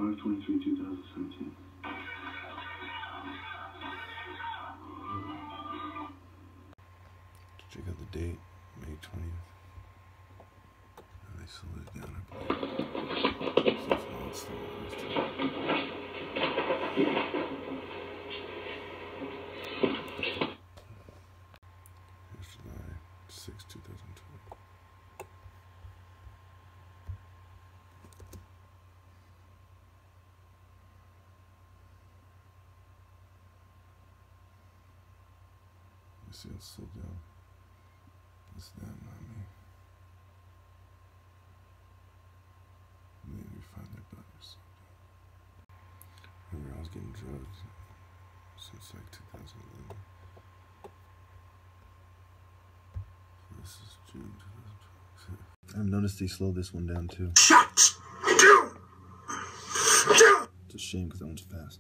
5/23/2017. Check out the date, May 20th. And they slowed it down, I believe. So far it's still this time. Here's July 6, 2012. You see it's slowed down. It's them, not me. Maybe find their buttons. Remember, I was getting drugs since like 2011. So this is June 2012. I've noticed they slowed this one down too. Shut! It's a shame because that one's fast.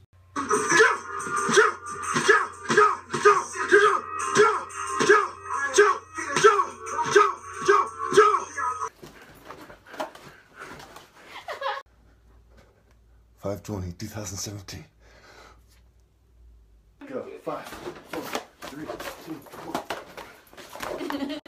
5/20/2017. Go. 5, 4, 3, 2, 1.